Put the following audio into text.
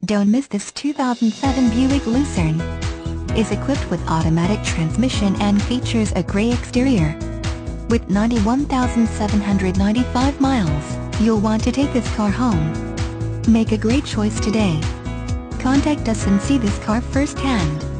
Don't miss this 2007 Buick Lucerne. Is equipped with automatic transmission and features a gray exterior. With 91,795 miles, you'll want to take this car home. Make a great choice today. Contact us and see this car firsthand.